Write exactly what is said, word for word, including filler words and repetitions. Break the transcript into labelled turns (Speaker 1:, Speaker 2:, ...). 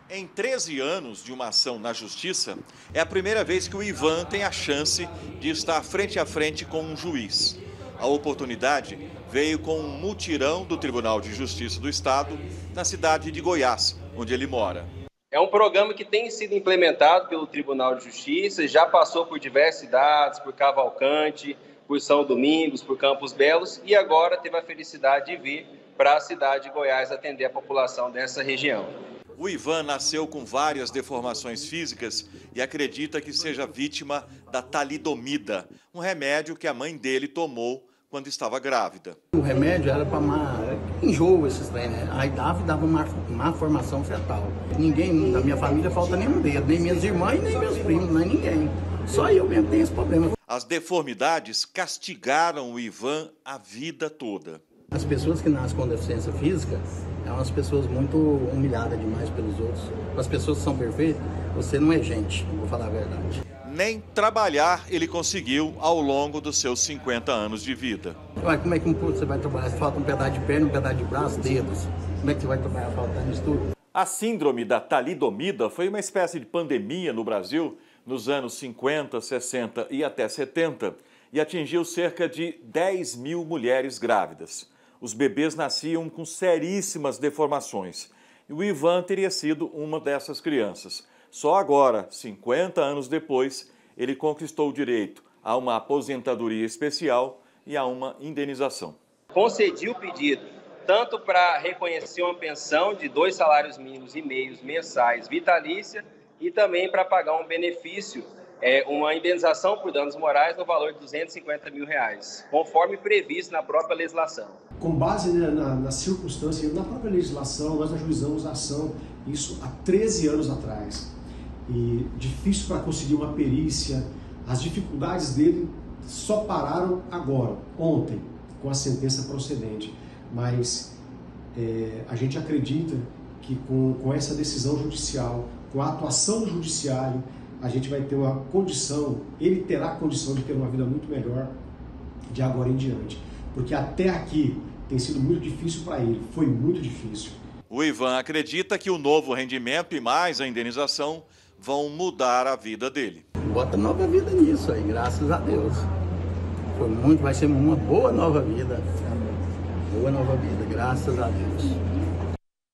Speaker 1: Em treze anos de uma ação na Justiça, é a primeira vez que o Ivan tem a chance de estar frente a frente com um juiz. A oportunidade veio com um mutirão do Tribunal de Justiça do Estado, na cidade de Goiás, onde ele mora.
Speaker 2: É um programa que tem sido implementado pelo Tribunal de Justiça, já passou por diversas cidades, por Cavalcante, por São Domingos, por Campos Belos, e agora teve a felicidade de vir para a cidade de Goiás atender a população dessa região.
Speaker 1: O Ivan nasceu com várias deformações físicas e acredita que seja vítima da talidomida, um remédio que a mãe dele tomou quando estava grávida.
Speaker 3: O remédio era para enjoo, esses trem, né? Aí dava e dava uma má formação fetal. Ninguém da minha família falta nenhum dedo, nem minhas irmãs, nem meus primos, nem ninguém. Só eu mesmo tenho esse problema.
Speaker 1: As deformidades castigaram o Ivan a vida toda.
Speaker 3: As pessoas que nascem com deficiência física são umas pessoas muito humilhadas demais pelos outros. As pessoas que são perfeitas, você não é gente, vou falar a verdade.
Speaker 1: Nem trabalhar ele conseguiu ao longo dos seus cinquenta anos de vida.
Speaker 3: Ué, como é que você vai trabalhar? Falta um pedaço de perna, um pedaço de braço, dedos. Como é que você vai trabalhar faltando isso tudo?
Speaker 1: A síndrome da talidomida foi uma espécie de pandemia no Brasil nos anos cinquenta, sessenta e até setenta e atingiu cerca de dez mil mulheres grávidas. Os bebês nasciam com seríssimas deformações e o Ivan teria sido uma dessas crianças. Só agora, cinquenta anos depois, ele conquistou o direito a uma aposentadoria especial e a uma indenização.
Speaker 2: Concedi o pedido tanto para reconhecer uma pensão de dois salários mínimos e meios mensais vitalícia e também para pagar um benefício, é, uma indenização por danos morais no valor de duzentos e cinquenta mil reais, conforme previsto na própria legislação.
Speaker 4: Com base né, na, na circunstância, na própria legislação, nós ajuizamos a ação, isso há treze anos atrás. E difícil para conseguir uma perícia, as dificuldades dele só pararam agora, ontem, com a sentença procedente. Mas é, a gente acredita que com, com essa decisão judicial, com a atuação do judiciário, a gente vai ter uma condição, ele terá a condição de ter uma vida muito melhor de agora em diante. Porque até aqui tem sido muito difícil para ele, foi muito difícil.
Speaker 1: O Ivan acredita que o novo rendimento e mais a indenização vão mudar a vida dele.
Speaker 3: Bota nova vida nisso aí, graças a Deus. Foi muito, vai ser uma boa nova vida. Boa nova vida, graças a Deus.